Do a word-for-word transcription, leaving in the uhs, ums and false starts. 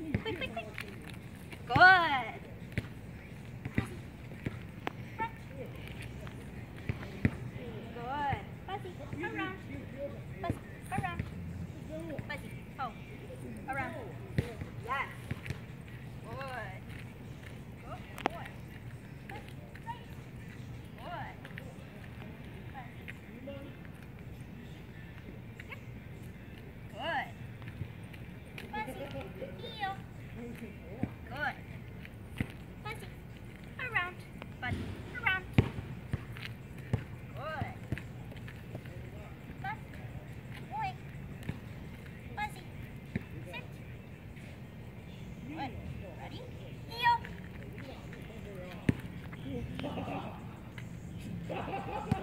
Quick, quick, quick. Good. Good. Fuzzy, around. Fuzzy, around. Fuzzy, oh, around. Yes. Good. Good boy. Fuzzy, right. Good. Fuzzy. Yep. Good. Fuzzy, heel. Good. Fuzzy, around. Fuzzy, around. Good. Fuzzy, boy. Fuzzy, sit. Good. Ready? Heel.